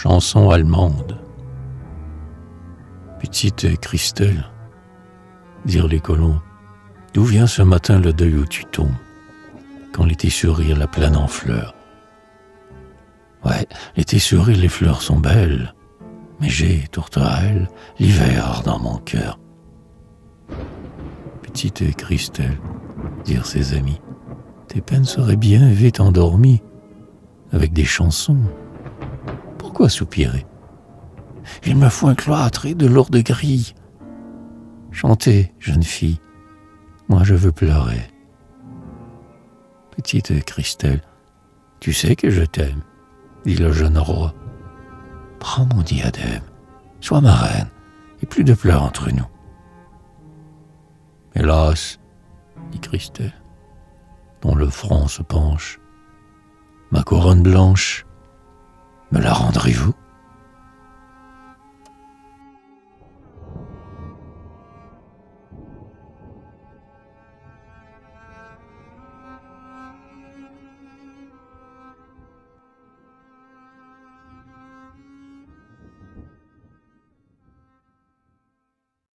Chanson allemande. Petite Christelle, dirent les colons, d'où vient ce matin le deuil où tu tombes, quand l'été sourit la plaine en fleurs? Ouais, l'été sourit, les fleurs sont belles, mais j'ai, tourterelle, l'hiver dans mon cœur. Petite Christelle, dirent ses amis, tes peines seraient bien vite endormies, avec des chansons. Pourquoi soupirer? Il me faut un cloître et de lourdes grilles. Chantez, jeune fille, moi je veux pleurer. Petite Christelle, tu sais que je t'aime, dit le jeune roi. Prends mon diadème, sois ma reine, et plus de pleurs entre nous. Hélas, dit Christelle, dont le front se penche, ma couronne blanche, me la rendrez-vous?